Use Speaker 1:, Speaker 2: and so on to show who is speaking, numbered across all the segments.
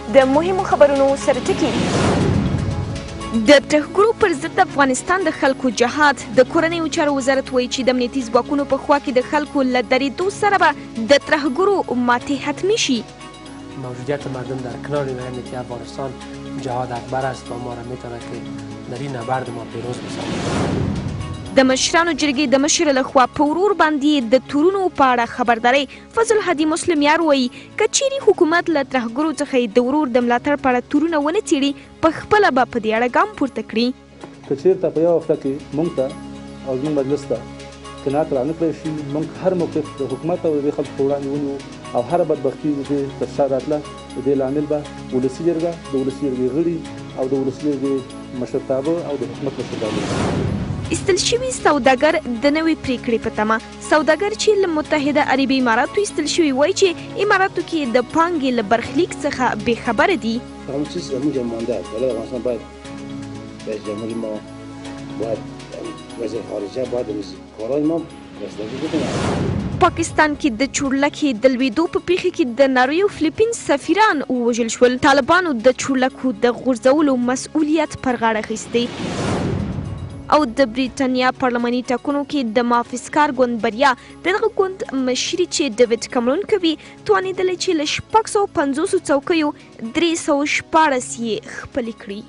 Speaker 1: د مهمو خبرونو سره ټکي. د ترهګرو پر ضد افغانستان د خلکو جهاد. د کورنیو چارو وزارت وایي چې د امنیتي ځواکونو په خوا کې د خلکو له درېدو سره به د ترهګرو ماتې حتمي شي.
Speaker 2: موجودیت مردم در کنار امنیتی افغانستان جهاد اکبر است و ما را میتونه که در این نبرد ما پیروز بسازد.
Speaker 1: د مشرانو جرګې د مشر لخوا په ورور باندې د تورونو په اړه خبرداری. فضل هادي مسلم یار وایي که چیرې حکومت له ترهګرو څخه د ورور د ملاتړ په اړه تورونه ونه څېړي په خپله به په دې اړه ګام پورته کړي.
Speaker 3: که چېرته په یوه هفته کې موږ ته او زموږ مجلس ته قناعت رانه کړی شي، موږ هر موقف د حکومت او د دې خلکو په وړاندې ونیو او هره بدبختي د دې تر شا راتله د دې لامل به ولسي جرګه، د ولسي جرګې غړي او د ولسي جرګې مشرتابه او د حکومت مشرتابه.
Speaker 1: ایستل شوي سوداګر د نوې پریکړې په تمه. سوداګر چې له متحده عربي اماراتو ایستل شوي وایي چې اماراتو کې د پانګې له برخلیک څخه بې خبره دي.
Speaker 4: همون چیز زموږ مانده است. ولی افغانستان باید رئیس جمهور ما باید وزیر خارجه باید کارهای ما رسیدگی بکنه.
Speaker 1: پاکستان کې د چورلکې د لوېدو په پیښه کې د ناروې او فلیپین سفیران ووژل شول. طالبانو د چورلکو د غورځولو مسؤلیت پر غاړه اخیستی. او د بریټانیا پارلماني ټاکنو کې د محافظکار ګوند بریا. دغه ګوند مشري چې ډیوډ کمرون کوي توانېدلی چې له 650 څوکیو 314 یې خپلې کړي.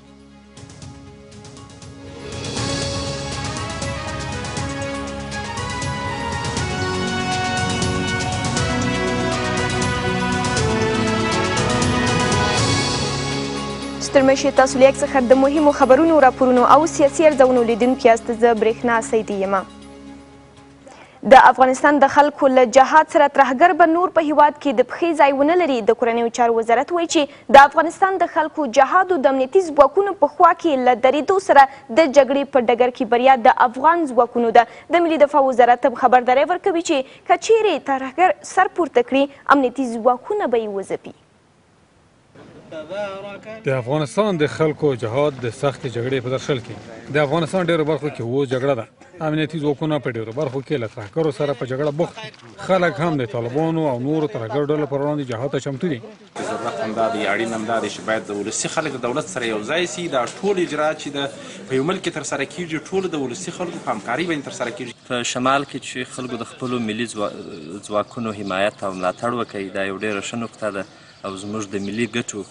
Speaker 1: ستر مشي تاسو لیک څخه د مهمو خبرونو راپورونو او سیاسي ارزونو لیدونکي یاست. زه برېښنا سیدي یم. د افغانستان د خلکو له جهاد سره ترهګر به نور په هیواد کې د پښې ځای ونه لري. د کورنیو چارو وزارت وایي چې د افغانستان د خلکو جهاد او د امنیتي ځواکونو په خوا کې له درېدو سره د جګړې په ډګر کې بریا د افغان ځواکونو ده. د ملي دفاع وزارت خبرداری ورکوي چې که چیرې ترهګر سر پورته کړي امنیتي ځواکونه به یې وځپي.
Speaker 5: د افغانستان د خلکو جهاد د سخت جګړې په درشل کې د افغانستان ډیرو برخو کې اوس جګړه ده. امنیتي ځواکونه په ډیرو برخو کې له ترهګرو سره په جګړه بوخت. خلک هم د طالبانو او نورو ترهګرو ډلو پر وړاندې جهاد ته چمتو دي.
Speaker 6: ضرورت همدا دی، اړین همدا دی چې باید د ولسي خلک د دولت سره یو ځای سي. دا ټول اجراات چې په یو ملک کې ترسره کیږي ټول د ولسي خلکو په همکاري باندې ترسره کیږي.
Speaker 7: په شمال کې چې خلکو د خپلو ملي ځواکونو حمایت او ملاتړ وکړي دا یو ډېره ښه نقطه ده او زموږ د ملي ګټو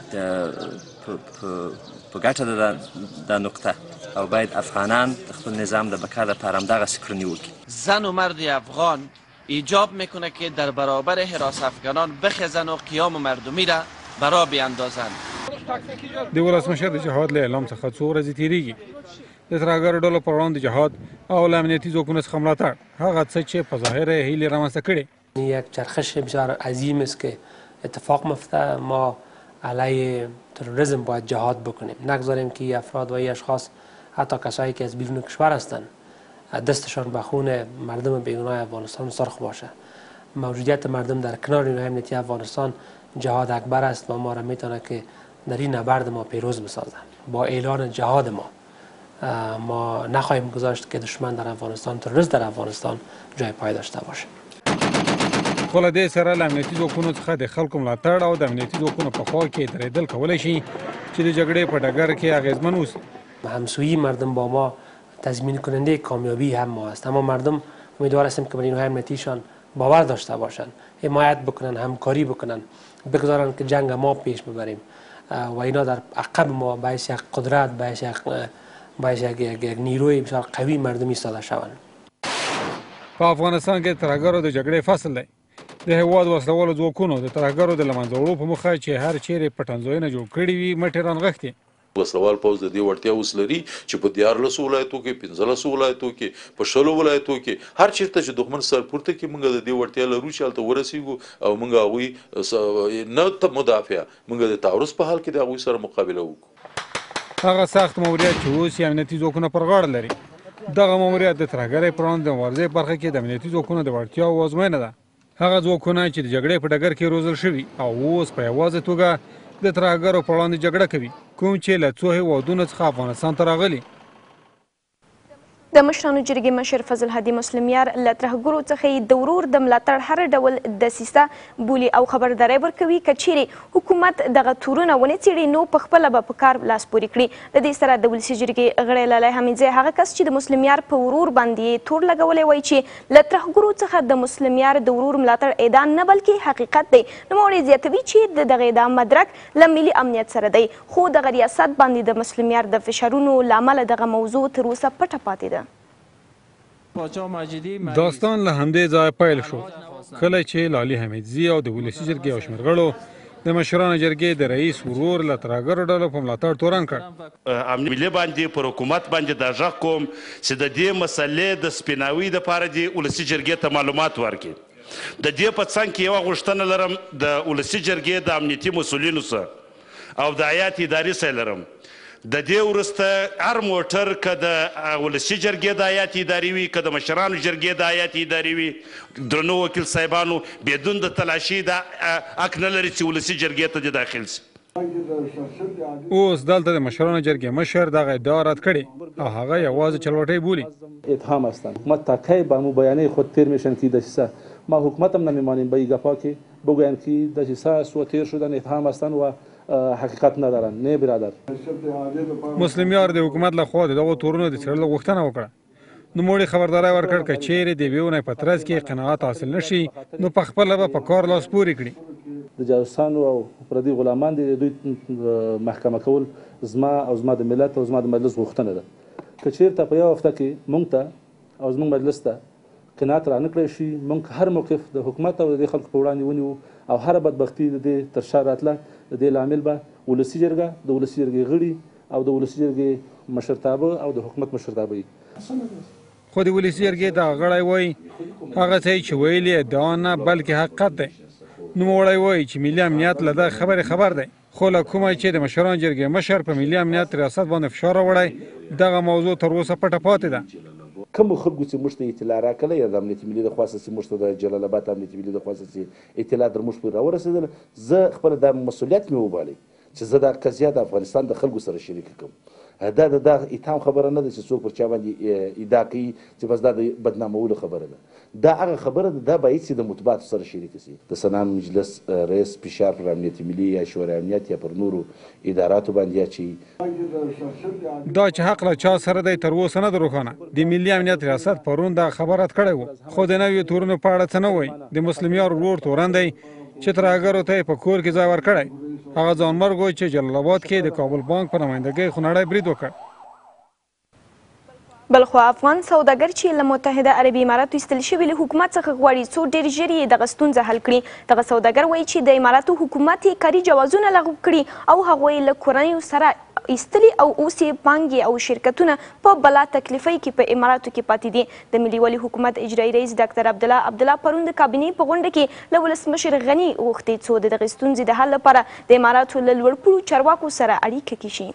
Speaker 7: په ګټه ده دا نقطه او باید افغانان د خپل نظام د بقا لپاره همدغسې کړنې وکړي.
Speaker 8: زن و مرد افغان ایجاب میکنه که در برابر حراس افغانان بخزن و قیام مردمی را برا بیاندازند.
Speaker 5: د ولسمشر د جهاد له اعلام څخه څو ورځې تېرېږي. د ترهګرو ډلو پر وړاندې جهاد او له امنیتي ځواکونو څخه ملاتړ هغه څه چې په ظاهره یې هیلې رامنځته کړې.
Speaker 2: یک چرخش بسیار عظیم است که اتفاق میفته. ما علیه تروریسم باید جهاد بکنیم، نگذاریم که افراد و اشخاص حتی کسایی که از بیرون کشور هستند دستشان به خون مردم بیگناه افغانستان سرخ باشه. موجودیت مردم در کنار امنیتی افغانستان جهاد اکبر است و ما را میتونه که در این نبرد ما پیروز بسازه. با اعلان جهاد ما نخواهیم گذاشت که دشمن در افغانستان، تروریست در افغانستان جای پای داشته باشه.
Speaker 5: خو له دې سره له امنیتي ځواکونو څخه د خلکو ملاتړ او د امنیتي ځواکونو په خوا کې درېدل کولی شي چې د جګړې په ډګر کې اغېزمن اوسي.
Speaker 2: همسویی مردم با ما تضمین کننده کامیابی هم ما است. اما مردم امیدوار هستیم که بر نیروهای امنیتیشان باور داشته باشند، حمایت بکنن، همکاری بکنن، بگذارن که جنگ ما پیش ببریم و اینا در عقب ما باعث یک قدرت، باعث یک نیروی بسیار قوی مردمی ساده شوند.
Speaker 5: په افغانستان کې ترهګرو د جګړې فصل دی. د هېواد وسلوالو ځواکونو د ترهګرو د له منځه وړو په موخه چې هر چیرې پټنځایونه جوړ کړي وي مټې رانغښتي.
Speaker 9: وسلوال پوځ د دې وړتیا اوس لري چې په 14 ولایتو کې 15 ولایتو کې په 16 ولایتو کې هر چیرته چې دښمن سر پورته کې موږ د دې وړتیا لرو چې هلته ورسیږو او موږ هغوی نه مدافع موږ د تعرض په حال کې د هغوی سره مقابله وکړو.
Speaker 5: هغه سخت ماموریت چې اوس یې امنیتي ځواکونه پر غاړه لري. دغه ماموریت د ترهګرۍ پر وړاندې د مبارزې برخه کې د امنیتي ځواکونو د وړتیاو ازموینه ده. هغه ځواکونه چې د جګړې په ډګر کې روزل شوي او اوس په یوازې توګه د ترهګرو پر وړاندې جګړه کوي، کوم چې له څو هېوادونو څخه افغانستان ته راغلي.
Speaker 1: د مشرانو جرګې مشر فضل هادي مسلمیار له ترهګرو څخه د ورور د ملاتړ هر ډول دسیسه بولي او خبرداری ورکوي که چیرې حکومت دغه تورونه ونه څیړي نو پخپله به په کار لاس پورې کړي. د دې سره د ولسي جرګې غړی لالی حمیدزی هغه کس چې د مسلمیار په ورور باندې تور لګولی وایي چې له ترهګرو څخه د مسلمیار د ورور ملاتړ ادعا نه بلکې حقیقت دی. نوموړی زیاتوي چې د دغه ادعا مدرک له ملي امنیت سره دی خو دغه ریاست باندې د مسلمیار د فشارونو له امله دغه موضوع تر اوسه پټه پاتې ده.
Speaker 5: داستان له همدې ځایه پیل شو کله چې لالی حمیدزی او د ولسي جرګې او شمېر غړو د مشرانو جرګې د رئیس ورور له ترهګرو ډلو په ملاتړ تورن کړ.
Speaker 10: ملي باندې پر حکومت باندې دا غږ کوم چې د دې مسلې د سپیناوي دپاره دې ولسي جرګې ته معلومات ورکړي. د دې په څنګ کې یوه غوښتنه لرم د ولسي جرګې د امنیتي مسؤلینو سره او د هیات اداري سره لرم. د دې وروسته هر موټر که د ولسي جرګې د هیات اداري وي که د مشرانو جرګې د هیات اداري وي درنو وکیل صاحبانو بدون د تلاشي دا حق نه لري چې ولسي جرګې ته دې داخل شي.
Speaker 5: اوس دلته د مشرانو جرګې مشر دغه ادعا رد کړې او هغه یوازې چلوټی بولي.
Speaker 3: اتهام هستند حکومت تاکی با مباینه خود تیر میشن که دسیسه ما حکومت هم نمیمانیم به این گپا که بگویند که دسیسه سو تیر شدن اتهام هستند و حقیقت ندارن. نه برادر
Speaker 5: مسلمیار د حکومت له خوا د دغو تورونو د څېړلو غوښتنه وکړه. نوموړي خبرداری ورکړ که چیرې د یوې اونۍ په ترڅ کې قناعت حاصل نه شي نو پخپله به په کار لاس پورې کړي.
Speaker 3: د جاسوسانو او پردي غلامان دي دوی محکمه کول زما او زما د ملت او زما د مجلس غوښتنه ده. که چیرته په یوه هفته کې موږ ته او زموږ مجلس ته قناعت را نه کړی شي موږ هر موقف د حکومت او د دې خلکو په وړاندې ونیو او هره بدبختي د دې تر شا راتله د دې لامل به ولسي جرګه د ولسي جرګې غړي او د ولسي جرګې مشرتابه او د حکومت مشرتابه وي.
Speaker 5: خو د ولسي جرګې دغه غړی وایي هغه څه چې ویل یې ادعا نه بلکې حقیقت دی. نوموړی وایي چې ملي امنیت له دغه خبرې خبر دی خو له کومه چې د مشرانو جرګې مشر په ملي امنیت ریاست باندې فشار راوړی دغه موضوع تر اوسه پټه پاتې ده.
Speaker 4: کومو خلکو چې موږ ته اطلاع راکړله یا د امنیتي ملي د خوا څخه چې موږ ته د جلال آباد امنیتي ملي د خوا څخه چې اطلاع در موږ پورې راورسېدله زه خپله دا مسؤلیت مې وبالی چې زه دا قضیه د افغانستان د خلکو سره شریکه کړم. دا د دغه اتهام خبره نه ده چې څوک پر چا باندې ادعا کوي چې بس دا د بدنامولو خبره ده. دا هغه خبره ده دا باید چې د مطبوعاتو سره شریکه شي. د سنان مجلس رئیس فشار پر امنیتي ملي یا شورای امنیت یا پر نورو اداراتو باندې اچوي.
Speaker 5: دا چې حق له چا سره دی تر اوسه نه ده روښانه. د ملي امنیت ریاست پرون دا خبر رد کړی و خو د نویو تورونو په اړه څه نه وایي. د مسلمیار ورور تورن دی چې ترهګرو ته یې په کور کې ځای ورکړی. هغه ځانمرګ و چې جلال آباد کې د کابل بانک په نمایندګۍ خونړی برید وکړ.
Speaker 1: بلخوا افغان سوداګر چې له متحده عربي اماراتو ایستل شوي له حکومت څخه غواړي څو ډېر ژر یې دغه ستونزه حل کړي. دغه سوداګر وایي چې د اماراتو حکومت یې کاري جوازونه لغوه کړي او هغوی له کورنیو سره ایستلي او اوس یې پانګې او شرکتونه په بلا تکلیفۍ کې په اماراتو کې پاتې دي. د ملي والي حکومت اجرایي رئیس ډاکټر عبدالله پرون د کابینې په غونډه کې له ولسمشر غني غوښتي څو د دغې ستونزې د حل لپاره د اماراتو له لوړپوړو چارواکو سره اړیکه کې شي.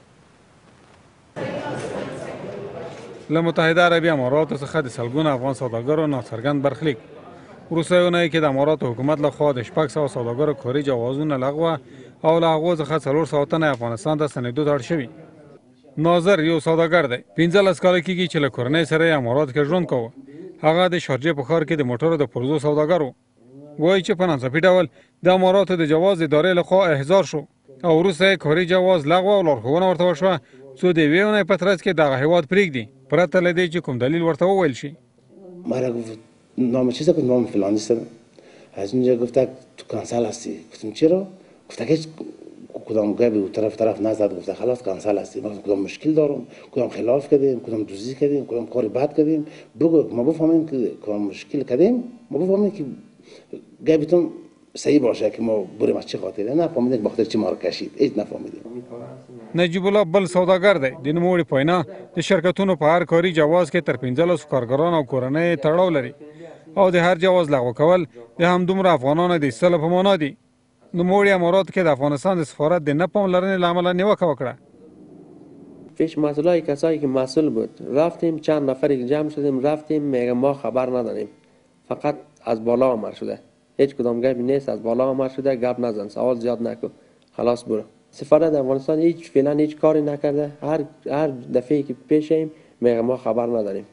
Speaker 5: له متحده عربي اماراتو څخه د سلګونو افغان سوداګرو ناڅرګند برخلیک. وروستۍ اونۍ کې د اماراتو حکومت لخوا د 600 سوداګرو کاري جوازونه لغوه او له هغو څخه 400 تنه افغانستان ته ستنېدو ته اړ شوي. ناظر یو سوداګر دی 15 کاله کېږي چې له کورنۍ سره یې اماراتو کې ژوند کوه. هغه د شارجې په ښار کې د موټرو د پرزو سوداګر و. وایي چې په ناڅاپي ډول د اماراتو د جواز ادارې لخوا احضار شو او وروسته یې کاري جواز لغوه او لارښوونه ورته وشوه څو د یوې اونۍ په ترڅ کې دغه هېواد پرېږدي پرته له دې چې کوم دلیل ورته وویل شي.
Speaker 4: نام چیزا بود نام فلانی سر از اونجا گفته تو کانسل هستی. گفتم چرا؟ گفته که کدام گابی و طرف نزد. گفته خلاص کانسل هستی. ما کدام مشکل دارم کدام خلاف کردیم کدام دزدی کردیم کدام کار بد کردیم بگو ما بفهمیم که کدام مشکل کردیم ما بفهمیم که گابیتون صحیح باشه که ما بریم از چه خاطره نه فهمیدیم به خاطر چی ما رو کشید هیچ نفهمیدیم.
Speaker 5: نجیب الله بل سوداګر دی. د نوموړي په وینا د شرکتونو په هر کاري جواز کې تر 15 کارګران او کورنۍ تړاو لري او د هر جواز لغوه کول د همدومره افغانانو د ایستلو په معنا دي. نوموړي اماراتو کې د افغانستان د سفارت د نه پاملرنې له امله نیوکه وکړه.
Speaker 11: پیش مسئولای کسایی که مسئول بود رفتیم چند نفری که جمع شدیم رفتیم میگه ما خبر نداریم فقط از بالا آمد شده هیچ کدام گپی نیست از بالا آمد شده گپ نزن سوال زیاد نکن خلاص برو. سفارت افغانستان فعلا هیچ کاری نکرده هر دفعه که پیشیم میگه ما خبر نداریم.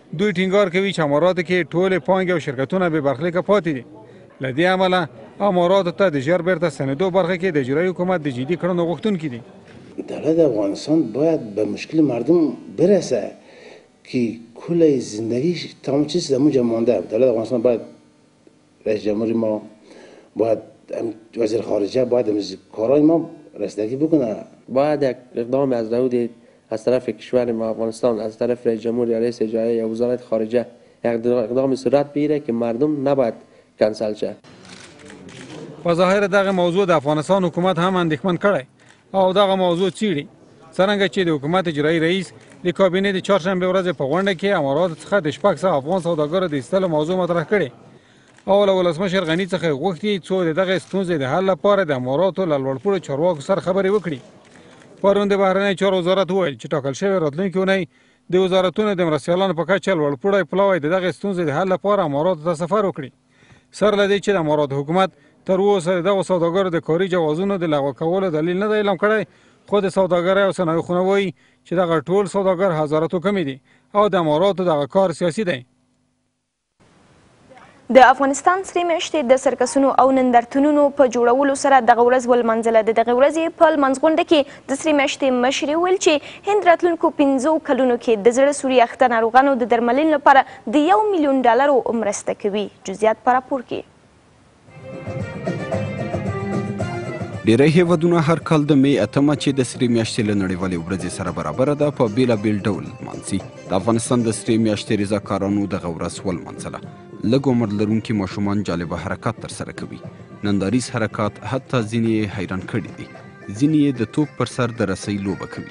Speaker 5: دوی ټینګار کوي چې اماراتو کې ټولې پانګې او شرکتونه بې برخلیکه پاتې دي. له دې امله اماراتو ته د ژر بیرته ستنېدو برخه کې د اجرایي حکومت د جدي کړنو غوښتونکي دي.
Speaker 12: دولت افغانستان باید به مشکل مردم برسه که کل زندگی تمام چیز در اونجا مانده. دولت افغانستان باید رئیس جمهوری ما باید وزیر خارجه باید کارهای ما رسیدگی بکنه.
Speaker 11: باید یک اقدام از نهاد از طرف کشور ما افغانستان از طرف رئیس جمهور یا رئیس اجرایی یا وزارت خارجه اقدام صورت بگیره که مردم نباید کنسل شه.
Speaker 5: په ظاهر دغه موضوع د افغانستان حکومت هم اندېښمن کړی او دغه موضوع څیړي، څرنګه چې د حکومت اجرایي رئیس د کابینې د چهارشنبې ورځې په غونډه کې اماراتو څخه د 600 افغان سوداګرو د ایستلو موضوع مطرح کړې او له ولسمشر غني څخه یې غوښتي څو د دغه ستونزې د حل لپاره د اماراتو له لوړپوړو چارواکو سره خبرې وکړي. پرون د بهرنیو چارو وزارت وویل چې ټاکل شوې راتلونکې اونۍ د وزارتونو د مرستیالانو په کچه لوړپوړی پلاوی د دغه ستونزې د حل لپاره اماراتو ته سفر وکړي. سره له دې چې د اماراتو حکومت تر اوسه د دغو سوداګرو د کاري جوازونو د لغوه کولو دلیل نه دی اعلان کړی، خو د سوداګرۍ او صنایعو خونه وایي چې دغه ټول سوداګر حضرات کمې دي او د اماراتو دغه کار سیاسي دی.
Speaker 1: د افغانستان سرې میاشتې د سرکسونو او نندارتونونو په جوړولو سره دغه ورځ ولمانځله. د دغې ورځې په لمانځغونډه کې د سرې میاشتې مشرې وویل چې هند راتلونکو 5 کلونو کې د زړه سوري اخته ناروغانو د درملنې لپاره د $1 میلیون مرسته کوي. جزئیات په راپور کې.
Speaker 13: ډیری هیوادونه هر کال د می 8 چې د سرې میاشتې له نړیوالې ورځې سره برابره ده په بیلابیل ډول لمانځي. د افغانستان د سرې میاشتې رضاکارانو دغه ورځ ولمانځله. لږ عمر لرونکي ماشومان جالبه حرکات ترسره کوي. ننداریز حرکات حتی ځینې یې حیران کړي دي. ځینې یې د توپ پر سر د رسۍ لوبه کوي.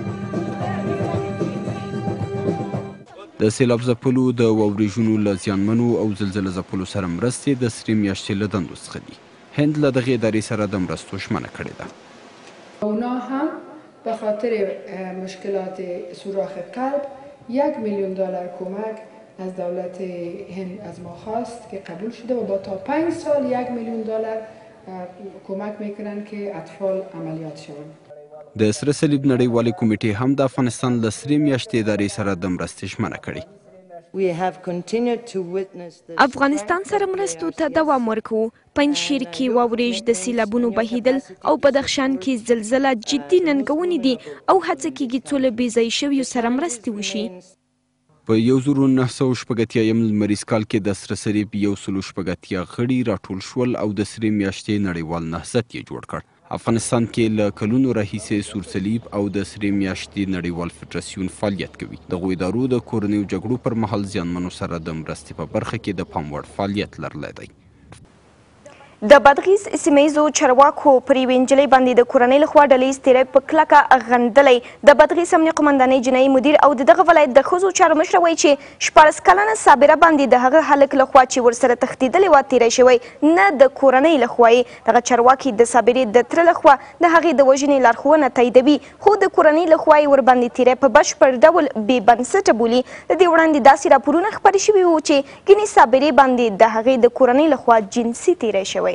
Speaker 13: د سیلاب ځپلو د واورېژونو له زیانمنو او زلزله ځپلو سره مرستې د سرې میاشتې له دندو څخه دي. هند له دغې ادارې سره د مرستو ژمنه کړې ده.
Speaker 14: اونا هم به خاطر مشکلات سوراخ قلب $1 میلیون کمک از دولت هند از ما خواست که قبول شده و با تا 5 سال $1 میلیون کمک میکنن که اطفال عملیات شوند.
Speaker 13: د سره صلیب نړیوالې کمیټې هم د افغانستان له سرې میاشتې ادارې سره د مرستې ژمنه کړې.
Speaker 1: افغانستان سره مرستو ته دوام ورکوو. پنجشیر کې واورېژ د سیلابونو بهیدل او بدخشان کې زلزله جدي ننګونې دي او هڅه کیږي څو له بې ځایه شویو سره مرستې وشي.
Speaker 13: په 1980 لمریز کال کې د سره صلیب 180 غړي راټول شول او د سرې میاشتې نړیوال نهضت یې جوړ کړ. افغانستان کې له کلونو راهیسې سور صلیب او د سرې میاشتې نړیوال فدراسیون فعالیت کوي. دغو ادارو د کورنیو جګړو پر مهال زیانمنو سره د مرستې په برخه کې د پام وړ فعالیت لرلی دی.
Speaker 1: د بادغیس سیمه ییزو چارواکو پر یوې نجلۍ باندې د کورنۍ لخوا ډلهییز تیری په کلکه غندلی. د بادغیس امنیه قمندانۍ جنایي مدیر او د دغه ولایت د ښځو چارو مشره وایي چې 14 کلنه صابره باندې د هغه هلک لخوا چې ورسره تښتېدلی وه تیری شوی، نه د کورنۍ لخوا یې. دغه چارواکي د صابرې د تره لخوا د هغې د وژنې لارښوونه تاییدوي، خو د کورنۍ لخوا یې ورباندې تیری په بشپړ ډول بې بنسټه بولي. د دې وړاندې داسې راپورونه خپاره شوي وو چې ګینې صابرې باندې د هغې د کورنۍ لخوا جنسي تیری شوی.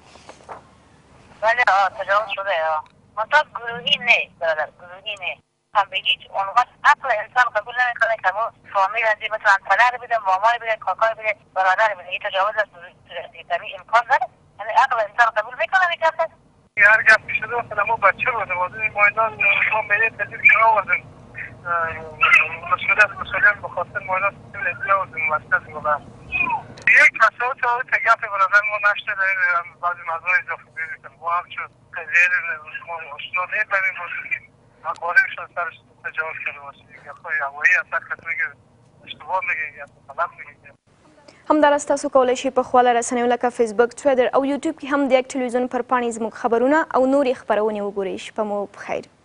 Speaker 15: بله تجاوز شده منطقه گروهی نیست برادر، گروهی نیست. هم به هیچ عنوان عقل انسان قبول نمیکنه که ما فامیل هستی مثلا پدر بده، مامای بده، کاکای بده، برادر بده. این تجاوز از صورتی امکان داره؟ یعنی عقل انسان قبول میکنه این کار؟
Speaker 16: هر گپ شده مثلا ما بچه بودیم واسه مایدان ما به یه تدریج که آوردیم مسئولیت بخاطر مایدان اطلاع بودیم مرکز بودم. یک تصاوت که گپ برادر ما نشته داریم بعضی مردم اضافه بیدیم با هم چون قضیه ما آشنا نمیبریم باشیم که اقوالشون سرش تجاوز کرده باشیم یا خواهی هوایی اثر کتونی که اشتباه میگه یا غلط میگه.
Speaker 1: همداراز تاسو کولی شئ په خپله رسنیو لکه فیسبوک، ټویټر او یوټیوب کې هم د یک ټلویزیون پر پاڼې زموږ خبرونه او نورې خپرونې وګورئ. شپه مو بخیر.